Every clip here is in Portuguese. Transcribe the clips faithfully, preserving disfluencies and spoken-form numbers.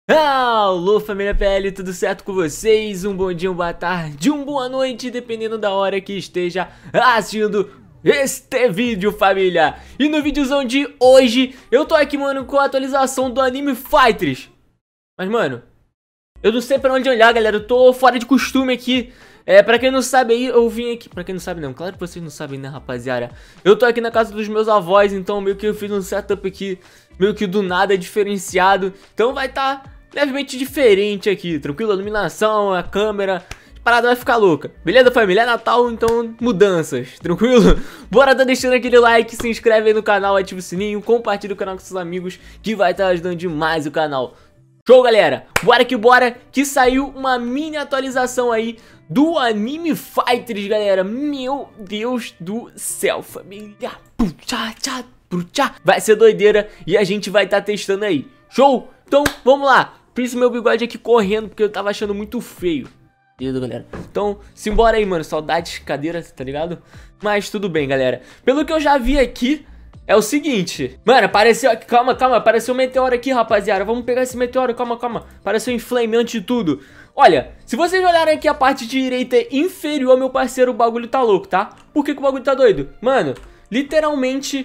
Alô família P L, tudo certo com vocês? Um bom dia, uma boa tarde, uma boa noite, dependendo da hora que esteja assistindo este vídeo, família. E no videozão de hoje, eu tô aqui, mano, com a atualização do Anime Fighters. Mas, mano, eu não sei pra onde olhar, galera, eu tô fora de costume aqui. É, pra quem não sabe aí, eu vim aqui, pra quem não sabe não, claro que vocês não sabem, né, rapaziada. Eu tô aqui na casa dos meus avós, então meio que eu fiz um setup aqui, meio que do nada diferenciado. Então vai tá levemente diferente aqui, tranquilo? A iluminação, a câmera, a parada vai ficar louca. Beleza, família? É Natal, então mudanças, tranquilo? Bora tá deixando aquele like, se inscreve aí no canal, ativa o sininho, compartilha o canal com seus amigos, que vai estar ajudando demais o canal. Show, galera? Bora que bora, que saiu uma mini atualização aí do Anime Fighters, galera. Meu Deus do céu, família. Puxa, tchá, puxa. Vai ser doideira e a gente vai estar tá testando aí. Show? Então, vamos lá. Fiz meu bigode aqui correndo porque eu tava achando muito feio. Beleza, galera? Então, simbora aí, mano. Saudades, cadeira, tá ligado? Mas tudo bem, galera. Pelo que eu já vi aqui, é o seguinte, mano, apareceu, calma, calma, apareceu um meteoro aqui, rapaziada. Vamos pegar esse meteoro, calma, calma. Apareceu um flame antes de tudo. Olha, se vocês olharem aqui a parte direita inferior, meu parceiro, o bagulho tá louco, tá? Por que que o bagulho tá doido? Mano, literalmente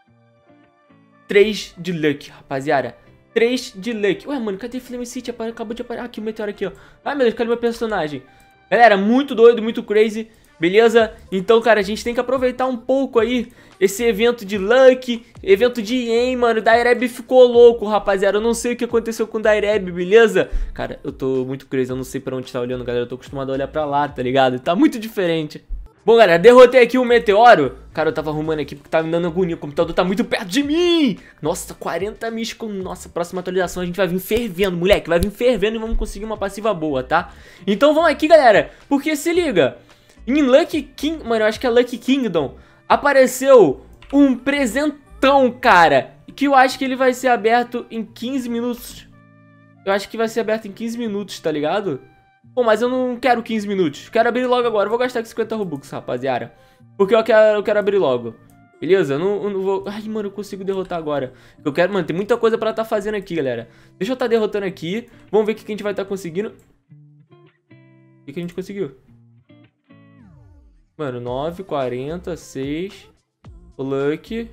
três de luck, rapaziada. três de luck. Ué, mano, cadê Flame City? Acabou de aparecer. Ah, aqui o meteoro aqui, ó. Ai, meu Deus, cadê meu personagem? Galera, muito doido, muito crazy. Beleza? Então, cara, a gente tem que aproveitar um pouco aí esse evento de Luck, evento de aim, mano. O Daireb ficou louco, rapaziada. Eu não sei o que aconteceu com o Daireb, beleza? Cara, eu tô muito crazy, eu não sei pra onde tá olhando, galera. Eu tô acostumado a olhar pra lá, tá ligado? Tá muito diferente. Bom, galera, derrotei aqui o meteoro. Cara, eu tava arrumando aqui porque tava me dando agonia. O computador tá muito perto de mim. Nossa, quarenta místico. Nossa, próxima atualização a gente vai vir fervendo, moleque. Vai vir fervendo e vamos conseguir uma passiva boa, tá? Então vamos aqui, galera, porque se liga. Em Lucky King, mano, eu acho que é Lucky Kingdom, apareceu um presentão, cara, que eu acho que ele vai ser aberto em quinze minutos. Eu acho que vai ser aberto em quinze minutos, tá ligado? Pô, mas eu não quero quinze minutos, quero abrir logo agora. Eu vou gastar aqui cinquenta Robux, rapaziada, porque eu quero, eu quero abrir logo. Beleza? Eu não, eu não vou... Ai, mano, eu consigo derrotar agora. Eu quero, mano, tem muita coisa pra tá fazendo aqui, galera. Deixa eu tá derrotando aqui. Vamos ver o que a gente vai tá conseguindo. O que que a gente conseguiu? Mano, nove, quarenta, seis, Lucky,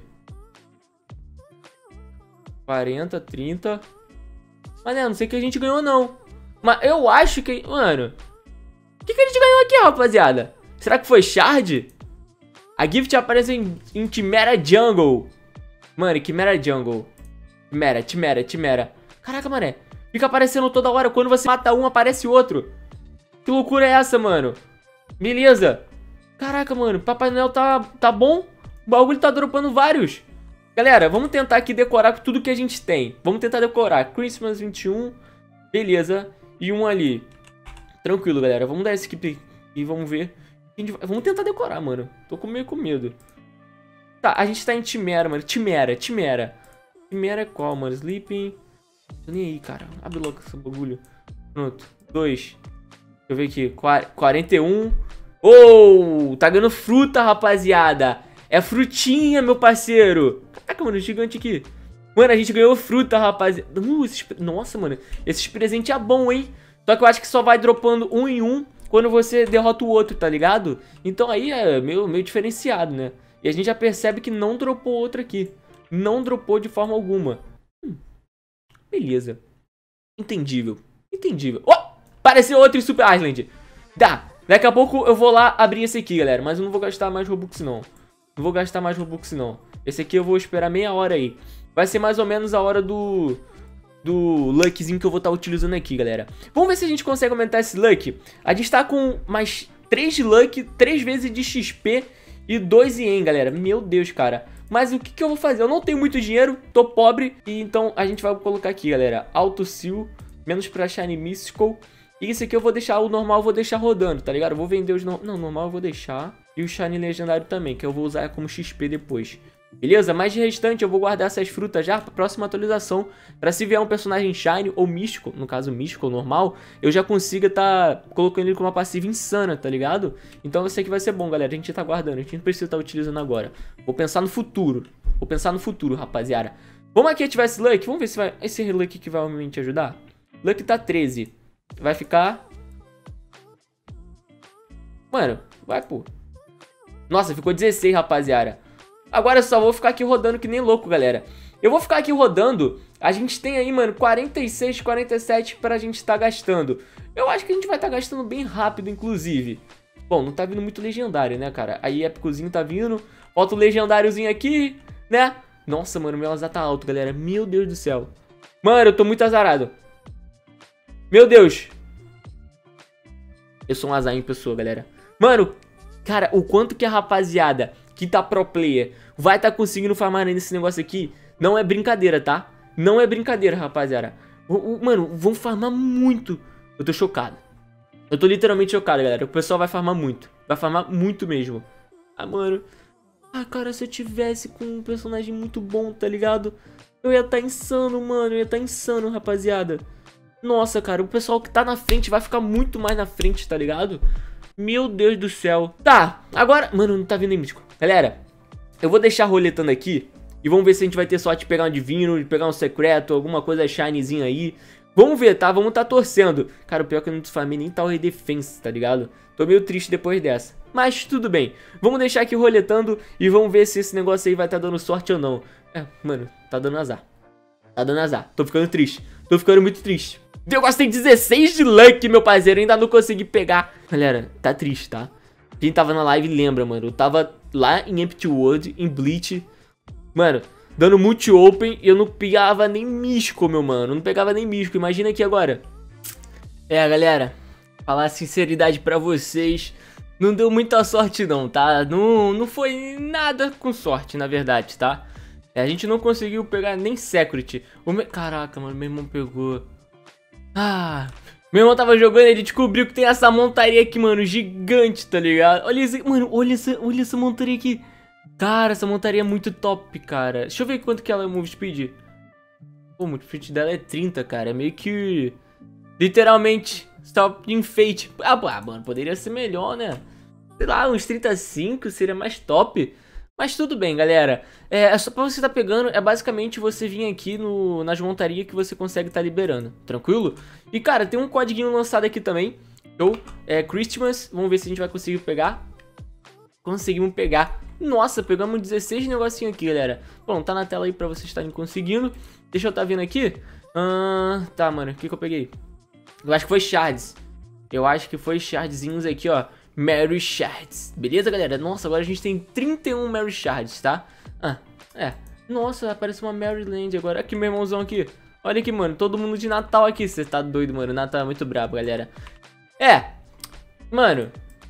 quarenta, trinta. Mas né, não sei o que a gente ganhou não. Mas eu acho que... Mano, o que, que a gente ganhou aqui, rapaziada? Será que foi Shard? A gift aparece em, em Chimera Jungle. Mano, Chimera Jungle. Chimera, Chimera, Chimera. Caraca, mané, fica aparecendo toda hora. Quando você mata um, aparece outro. Que loucura é essa, mano? Beleza. Caraca, mano, Papai Noel tá, tá bom. O bagulho tá dropando vários. Galera, vamos tentar aqui decorar tudo que a gente tem. Vamos tentar decorar Christmas vinte e um. Beleza. E um ali. Tranquilo, galera. Vamos dar esse skip e vamos ver. Vamos tentar decorar, mano. Tô com meio com medo. Tá, a gente tá em Chimera, mano. Chimera, Chimera. Chimera é qual, mano? Sleeping. Tô nem aí, cara. Abre logo esse bagulho. Pronto. Dois. Deixa eu ver aqui. quarenta e um. Oh, tá ganhando fruta, rapaziada. É frutinha, meu parceiro. Caraca, mano, gigante aqui. Mano, a gente ganhou fruta, rapaziada. Uh, esses... Nossa, mano, esses presentes é bom, hein? Só que eu acho que só vai dropando um em um quando você derrota o outro, tá ligado? Então aí é meio, meio diferenciado, né? E a gente já percebe que não dropou outro aqui. Não dropou de forma alguma. Hum, beleza. Entendível. Entendível. Oh, apareceu outro em Super Island. Tá. Daqui a pouco eu vou lá abrir esse aqui, galera. Mas eu não vou gastar mais Robux, não. Não vou gastar mais Robux, não. Esse aqui eu vou esperar meia hora aí. Vai ser mais ou menos a hora do... Do Luckzinho que eu vou estar utilizando aqui, galera. Vamos ver se a gente consegue aumentar esse Luck. A gente tá com mais três de Luck, três vezes de X P e dois I E M, galera. Meu Deus, cara. Mas o que que eu vou fazer? Eu não tenho muito dinheiro, tô pobre. E então a gente vai colocar aqui, galera. Auto Seal, menos pra Shiny Mystical. E esse aqui eu vou deixar, o normal eu vou deixar rodando, tá ligado? Eu vou vender os... No... Não, normal eu vou deixar. E o Shiny Legendário também, que eu vou usar como X P depois. Beleza? Mas de restante eu vou guardar essas frutas já pra próxima atualização. Pra se vier um personagem Shiny ou místico, no caso místico ou normal, eu já consiga tá colocando ele com uma passiva insana, tá ligado? Então eu sei que vai ser bom, galera. A gente tá guardando, a gente não precisa estar utilizando agora. Vou pensar no futuro. Vou pensar no futuro, rapaziada. Vamos aqui ativar esse Luck. Vamos ver se vai... esse Luck que vai realmente ajudar. Luck tá treze. Vai ficar... Mano, vai, pô. Nossa, ficou dezesseis, rapaziada. Agora eu só vou ficar aqui rodando que nem louco, galera. Eu vou ficar aqui rodando. A gente tem aí, mano, quarenta e seis, quarenta e sete pra gente estar gastando. Eu acho que a gente vai estar gastando bem rápido, inclusive. Bom, não tá vindo muito legendário, né, cara? Aí épicozinho tá vindo. Falta o legendáriozinho aqui, né? Nossa, mano, meu azar tá alto, galera. Meu Deus do céu. Mano, eu tô muito azarado. Meu Deus. Eu sou um azar em pessoa, galera. Mano, cara, o quanto que a rapaziada que tá pro player vai tá conseguindo farmar nesse negócio aqui, não é brincadeira, tá? Não é brincadeira, rapaziada. O, o, mano, vão farmar muito. Eu tô chocado. Eu tô literalmente chocado, galera. O pessoal vai farmar muito. Vai farmar muito mesmo. Ah, mano. Ah, cara, se eu tivesse com um personagem muito bom, tá ligado? Eu ia tá insano, mano. Eu ia tá insano, rapaziada. Nossa, cara, o pessoal que tá na frente vai ficar muito mais na frente, tá ligado? Meu Deus do céu. Tá, agora... Mano, não tá vindo nem mítico. Galera, eu vou deixar roletando aqui. E vamos ver se a gente vai ter sorte de pegar um divino, de pegar um secreto, alguma coisa shinezinha aí. Vamos ver, tá? Vamos tá torcendo. Cara, o pior é que eu não farmei nem Tower Defense, tá ligado? Tô meio triste depois dessa. Mas tudo bem. Vamos deixar aqui roletando e vamos ver se esse negócio aí vai tá dando sorte ou não. É, mano, tá dando azar. Tá dando azar. Tô ficando triste. Tô ficando muito triste. Eu gastei dezesseis de luck, meu parceiro. Ainda não consegui pegar. Galera, tá triste, tá? Quem tava na live lembra, mano. Eu tava lá em Empty World, em Bleach. Mano, dando multi-open e eu não pegava nem místico, meu mano. Não pegava nem místico. Imagina aqui agora. É, galera. Falar a sinceridade pra vocês. Não deu muita sorte não, tá? Não, não foi nada com sorte, na verdade, tá? É, a gente não conseguiu pegar nem Secret. O me... Caraca, mano, meu irmão pegou... Ah, meu irmão tava jogando, ele descobriu que tem essa montaria aqui, mano, gigante, tá ligado? Olha isso, mano, olha essa, olha essa montaria aqui. Cara, essa montaria é muito top, cara. Deixa eu ver quanto que ela é o move speed. Pô, o move speed dela é trinta, cara. É meio que... Literalmente, stop in fate. Ah, mano, poderia ser melhor, né? Sei lá, uns trinta e cinco seria mais top. Mas tudo bem, galera. É, é só pra você tá pegando, é basicamente você vir aqui no, nas montarias que você consegue tá liberando, tranquilo? E, cara, tem um código lançado aqui também. Show? É Christmas. Vamos ver se a gente vai conseguir pegar. Conseguimos pegar. Nossa, pegamos dezesseis negocinho aqui, galera. Bom, tá na tela aí pra vocês estarem conseguindo. Deixa eu tá vendo aqui. Ah, tá, mano. O que que eu peguei? Eu acho que foi shards. Eu acho que foi shardzinhos aqui, ó. Mary Shards. Beleza, galera? Nossa, agora a gente tem trinta e um Mary Shards, tá? Ah, é. Nossa, apareceu uma Maryland agora. Aqui, meu irmãozão aqui. Olha aqui, mano. Todo mundo de Natal aqui. Você tá doido, mano. O Natal é muito brabo, galera. É. Mano.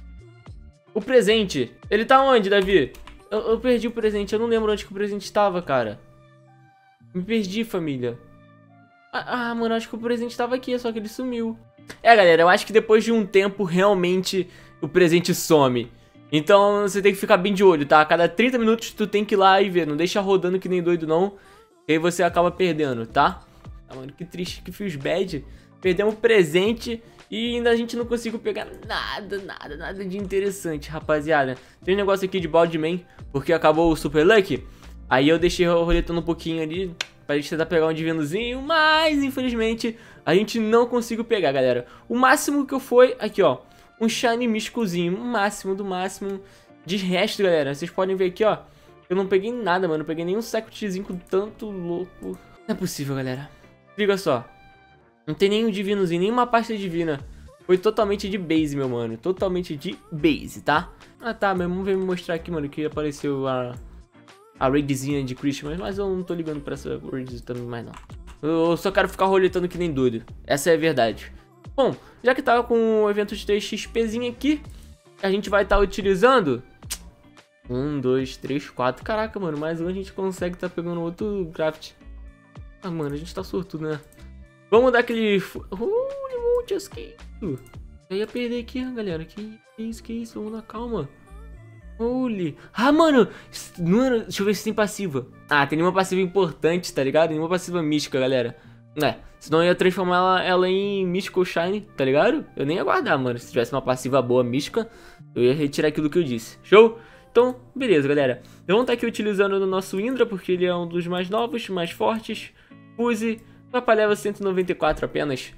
O presente. Ele tá onde, Davi? Eu, eu perdi o presente. Eu não lembro onde que o presente estava, cara. Me perdi, família. Ah, ah, mano. Acho que o presente tava aqui. Só que ele sumiu. É, galera. Eu acho que depois de um tempo, realmente... o presente some. Então você tem que ficar bem de olho, tá? A cada trinta minutos tu tem que ir lá e ver. Não deixa rodando que nem doido não. E aí você acaba perdendo, tá? Ah, mano, que triste, que feels bad. Perdemos o presente e ainda a gente não conseguiu pegar nada, nada, nada de interessante, rapaziada. Tem um negócio aqui de Baldman, porque acabou o Super Luck. Aí eu deixei roletando um pouquinho ali pra gente tentar pegar um divinozinho, mas infelizmente a gente não conseguiu pegar, galera. O máximo que eu foi, aqui ó, um shiny místicozinho, o máximo do máximo. De resto, galera, vocês podem ver aqui, ó, eu não peguei nada, mano. Não peguei nenhum secretzinho com tanto louco. Não é possível, galera. Liga só. Não tem nenhum divinozinho, nenhuma pasta divina. Foi totalmente de base, meu mano. Totalmente de base, tá? Ah, tá, meu irmão veio me mostrar aqui, mano, que apareceu a... a raidzinha de Christmas, mas eu não tô ligando pra essa raid também mais, não. Eu só quero ficar roletando que nem doido. Essa é a verdade. Bom, já que tava com o evento de XPzinho aqui, a gente vai estar tá utilizando... Um, dois, três, quatro. Caraca, mano, mais um a gente consegue tá pegando outro craft. Ah, mano, a gente tá sortudo, né? Vamos dar aquele... Uh, just que... Eu ia perder aqui, galera. Que isso, que isso? Vamos na calma. Holy. Ah, mano. Mano, deixa eu ver se tem passiva. Ah, tem nenhuma passiva importante, tá ligado? Nenhuma passiva mística, galera. É, senão eu ia transformar ela, ela em Mystical Shine, tá ligado? Eu nem ia guardar, mano. Se tivesse uma passiva boa mística, eu ia retirar aquilo que eu disse. Show? Então, beleza, galera. Vamos estar aqui utilizando o nosso Indra, porque ele é um dos mais novos, mais fortes. Fuse. Vai pra level cento e noventa e quatro apenas.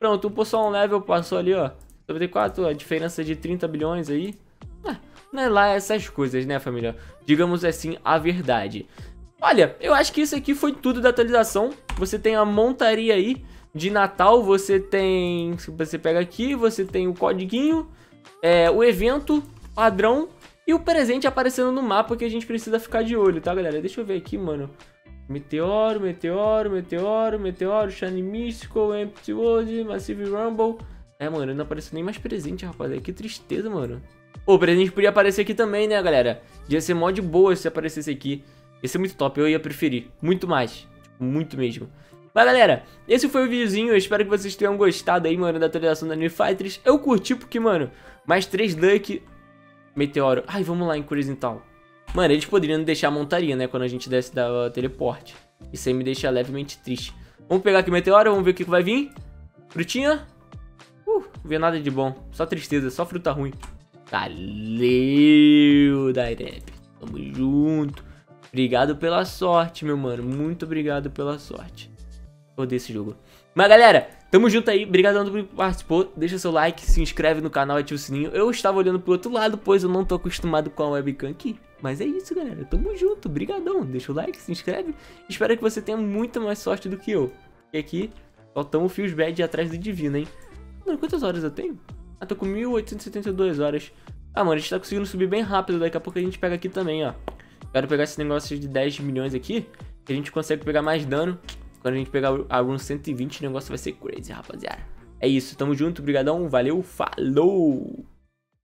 Pronto, upou só um level, passou ali, ó. noventa e quatro, a diferença de trinta bilhões aí. Ah, não é lá essas coisas, né, família? Digamos assim, a verdade. Olha, eu acho que isso aqui foi tudo da atualização. Você tem a montaria aí de Natal, você tem... Você pega aqui, você tem o codiguinho, é, o evento, padrão e o presente aparecendo no mapa que a gente precisa ficar de olho, tá, galera? Deixa eu ver aqui, mano. Meteoro, Meteoro, Meteoro, Meteoro, Shiny Mystical, Empty World, Massive Rumble. É, mano, não apareceu nem mais presente, rapaziada. Que tristeza, mano. Pô, o presente podia aparecer aqui também, né, galera? Ia ser mó de boa se aparecesse aqui. Ia ser muito top, eu ia preferir. Muito mais. Tipo, muito mesmo. Mas, galera, esse foi o videozinho. Eu espero que vocês tenham gostado aí, mano, da atualização da New Fighters. Eu curti porque, mano, mais três Duck, Meteoro. Ai, vamos lá em Crazy Town. Mano, eles poderiam deixar a montaria, né, quando a gente desce da teleporte. Isso aí me deixa levemente triste. Vamos pegar aqui o Meteoro, vamos ver o que, que vai vir. Frutinha. Uh, não vê nada de bom. Só tristeza, só fruta ruim. Valeu, Dairep. Tamo junto. Obrigado pela sorte, meu mano. Muito obrigado pela sorte. Odeio esse jogo. Mas, galera, tamo junto aí. Obrigadão por participar. Deixa seu like, se inscreve no canal e ativa o sininho. Eu estava olhando pro outro lado, pois eu não tô acostumado com a webcam aqui. Mas é isso, galera. Tamo junto. Obrigadão. Deixa o like, se inscreve. Espero que você tenha muita mais sorte do que eu. E aqui, faltamos o Fios Bad atrás do Divino, hein? Mano, quantas horas eu tenho? Ah, tô com mil oitocentos e setenta e duas horas. Ah, mano, a gente tá conseguindo subir bem rápido. Daqui a pouco a gente pega aqui também, ó. Quero pegar esse negócio de dez milhões aqui, que a gente consegue pegar mais dano. Quando a gente pegar a run cento e vinte, o negócio vai ser crazy, rapaziada. É isso, tamo junto, brigadão, valeu, falou!